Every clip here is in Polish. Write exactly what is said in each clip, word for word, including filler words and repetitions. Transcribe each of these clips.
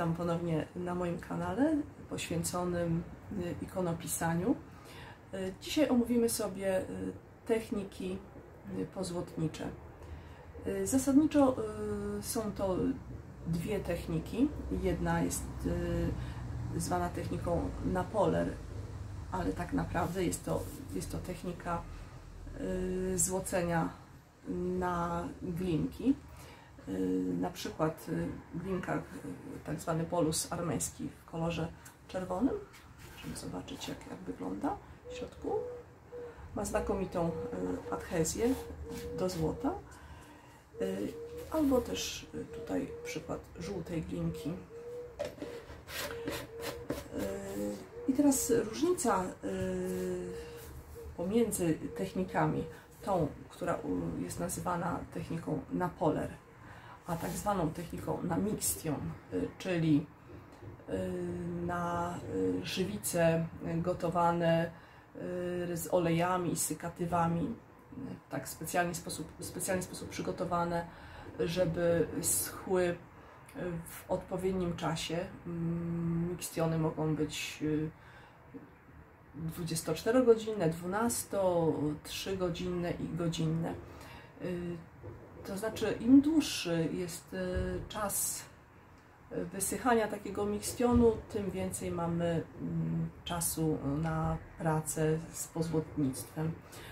Witam ponownie na moim kanale poświęconym ikonopisaniu. Dzisiaj omówimy sobie techniki pozłotnicze. Zasadniczo są to dwie techniki. Jedna jest zwana techniką Napoler, ale tak naprawdę jest to, jest to technika złocenia na glinki. Na przykład glinka, tak zwany bolus armeński w kolorze czerwonym. Możemy zobaczyć, jak, jak wygląda w środku. Ma znakomitą adhezję do złota. Albo też tutaj przykład żółtej glinki. I teraz różnica pomiędzy technikami, tą, która jest nazywana techniką Napoler, a tak zwaną techniką na mixtion, czyli na żywice gotowane z olejami i sykatywami, tak specjalny sposób, specjalny sposób przygotowane, żeby schły w odpowiednim czasie. Mixtiony mogą być dwudziestoczterogodzinne, dwunasto, trzygodzinne i godzinne. To znaczy, im dłuższy jest czas wysychania takiego mixtionu, tym więcej mamy czasu na pracę z pozłotnictwem.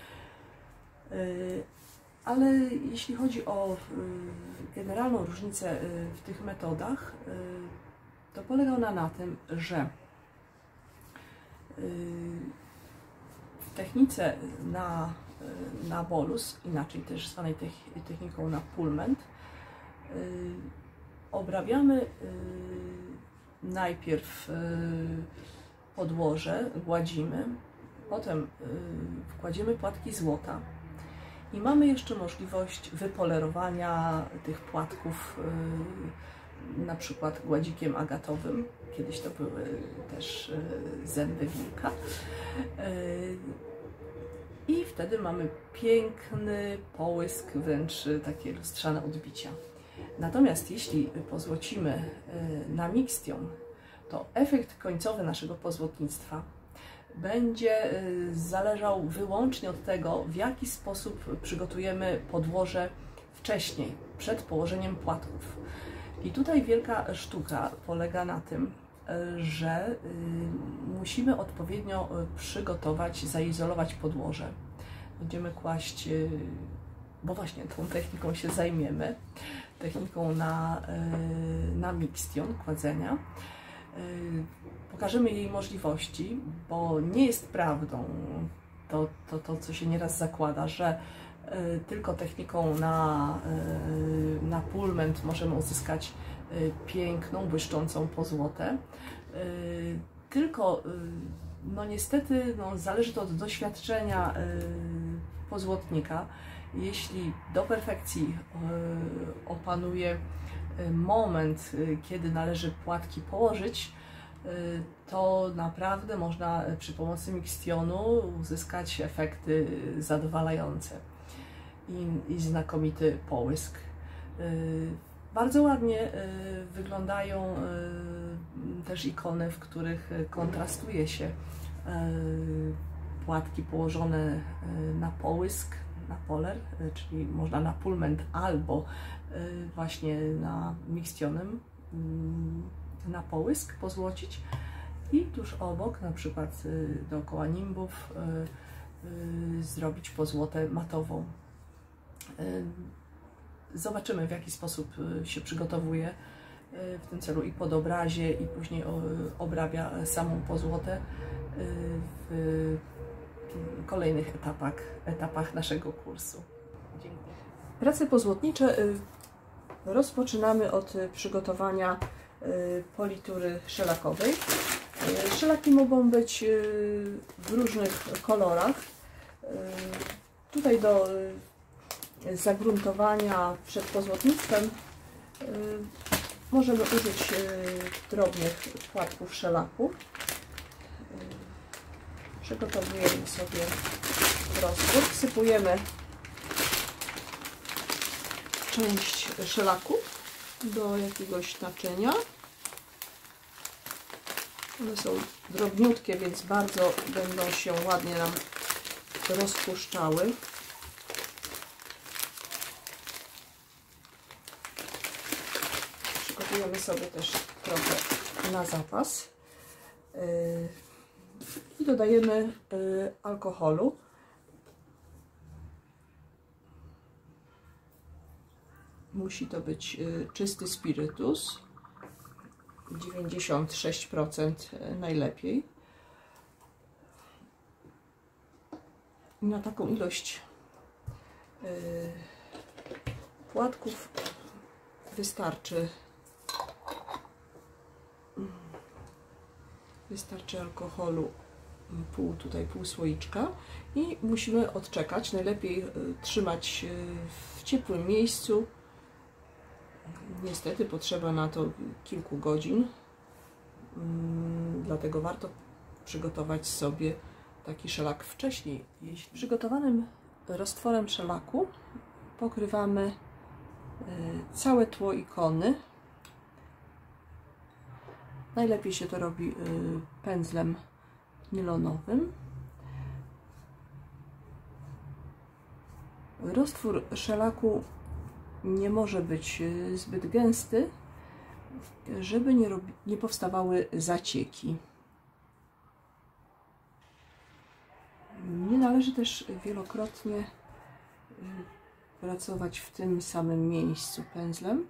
Ale jeśli chodzi o generalną różnicę w tych metodach, to polega ona na tym, że w technice na, na bolus, inaczej też zwanej techniką na pullment, obrabiamy najpierw podłoże, gładzimy, potem wkładziemy płatki złota i mamy jeszcze możliwość wypolerowania tych płatków na przykład gładzikiem agatowym. Kiedyś to były też zęby wilka. I wtedy mamy piękny połysk, wręcz takie lustrzane odbicia. Natomiast jeśli pozłocimy na mixtion, to efekt końcowy naszego pozłotnictwa będzie zależał wyłącznie od tego, w jaki sposób przygotujemy podłoże wcześniej, przed położeniem płatków. I tutaj wielka sztuka polega na tym, że musimy odpowiednio przygotować, zaizolować podłoże. Będziemy kłaść, bo właśnie tą techniką się zajmiemy, techniką na, na mixtion, kładzenia. Pokażemy jej możliwości, bo nie jest prawdą to, to, to co się nieraz zakłada, że tylko techniką na, na pullment możemy uzyskać piękną, błyszczącą pozłotę. Tylko no niestety no, zależy to od doświadczenia pozłotnika. Jeśli do perfekcji opanuje moment, kiedy należy płatki położyć, to naprawdę można przy pomocy mixtionu uzyskać efekty zadowalające i, i znakomity połysk. Bardzo ładnie wyglądają też ikony, w których kontrastuje się płatki położone na połysk, na poler, czyli można na pullment albo właśnie na mixtionem na połysk pozłocić i tuż obok, na przykład dookoła nimbów, zrobić pozłotę matową. Zobaczymy, w jaki sposób się przygotowuje w tym celu i pod obrazie, i później obrabia samą pozłotę w kolejnych etapach, etapach naszego kursu. Dziękuję. Prace pozłotnicze rozpoczynamy od przygotowania politury szelakowej. Szelaki mogą być w różnych kolorach. Tutaj do zagruntowania przed pozłotnictwem możemy użyć drobnych płatków szelaku. Przygotowujemy sobie roztwór, wsypujemy część szelaku do jakiegoś naczynia. One są drobniutkie, więc bardzo będą się ładnie nam rozpuszczały. Przygotujemy sobie też trochę na zapas. I dodajemy alkoholu. Musi to być czysty spirytus, dziewięćdziesiąt sześć procent najlepiej. I na taką ilość płatków wystarczy wystarczy alkoholu pół, tutaj pół słoiczka i musimy odczekać. Najlepiej trzymać w ciepłym miejscu. Niestety potrzeba na to kilku godzin, dlatego warto przygotować sobie taki szelak wcześniej. Jeśli przygotowanym roztworem szelaku pokrywamy całe tło ikony. Najlepiej się to robi pędzlem nylonowym. Roztwór szelaku nie może być zbyt gęsty, żeby nie, robi, nie powstawały zacieki. Nie należy też wielokrotnie pracować w tym samym miejscu pędzlem,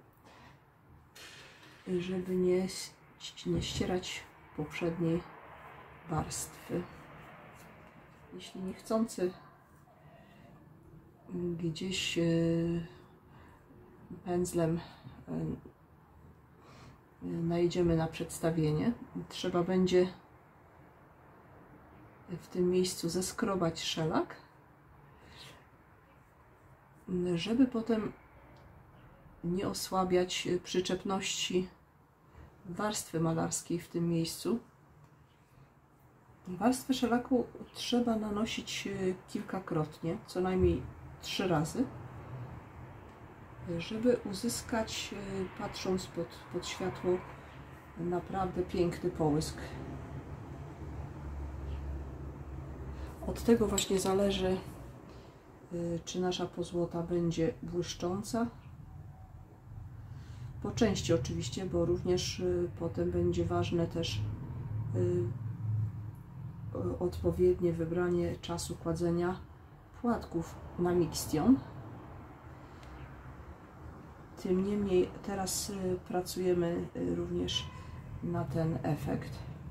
żeby nie, nie ścierać poprzedniej warstwy. Jeśli niechcący gdzieś pędzlem najedziemy na przedstawienie, trzeba będzie w tym miejscu zeskrobać szelak, żeby potem nie osłabiać przyczepności warstwy malarskiej w tym miejscu. Warstwę szelaku trzeba nanosić kilkakrotnie, co najmniej trzy razy, żeby uzyskać, patrząc pod, pod światło, naprawdę piękny połysk. Od tego właśnie zależy, czy nasza pozłota będzie błyszcząca. Po części oczywiście, bo również potem będzie ważne też odpowiednie wybranie czasu kładzenia płatków na mikstion. Tym niemniej teraz pracujemy również na ten efekt.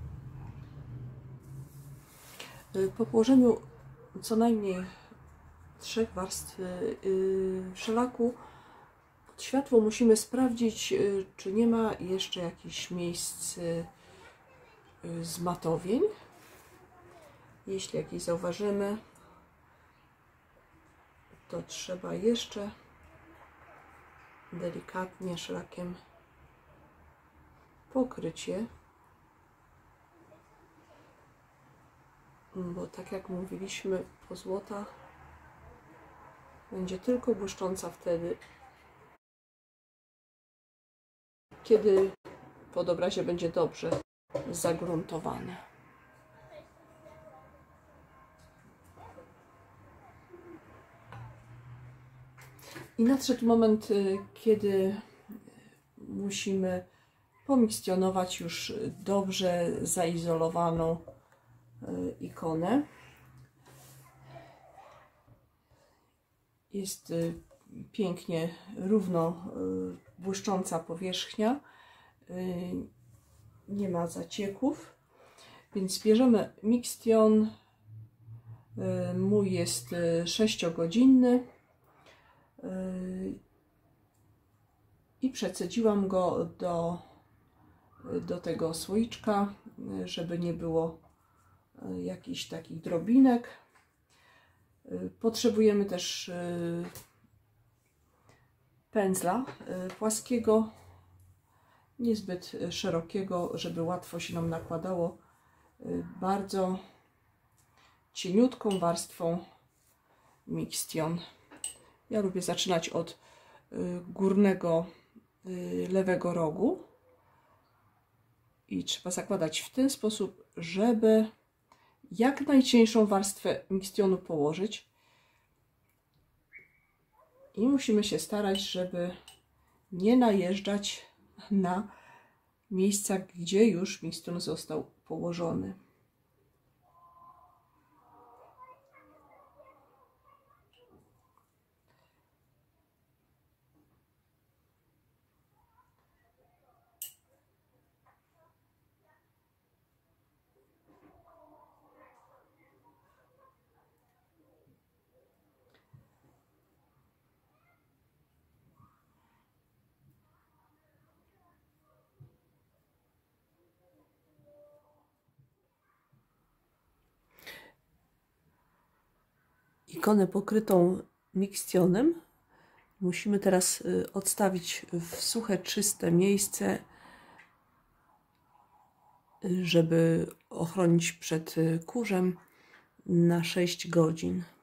Po położeniu co najmniej trzech warstw szelaku pod światło musimy sprawdzić, czy nie ma jeszcze jakichś miejsc zmatowień. Jeśli jakieś zauważymy, to trzeba jeszcze delikatnie szlakiem pokryć je, bo tak jak mówiliśmy, pozłota będzie tylko błyszcząca wtedy, kiedy podobrazie będzie dobrze zagruntowane. I nadszedł moment, kiedy musimy pomikstionować już dobrze zaizolowaną ikonę. Jest pięknie, równo błyszcząca powierzchnia, nie ma zacieków, więc bierzemy mikstion. Mój jest sześciogodzinny i przecedziłam go do, do tego słoiczka, żeby nie było jakichś takich drobinek. Potrzebujemy też pędzla płaskiego, niezbyt szerokiego, żeby łatwo się nam nakładało, bardzo cieniutką warstwą mikstion. Ja lubię zaczynać od górnego lewego rogu i trzeba zakładać w ten sposób, żeby jak najcieńszą warstwę mikstionu położyć i musimy się starać, żeby nie najeżdżać na miejsca, gdzie już mikstion został położony. Ikonę pokrytą mikstionem musimy teraz odstawić w suche, czyste miejsce, żeby ochronić przed kurzem na sześć godzin.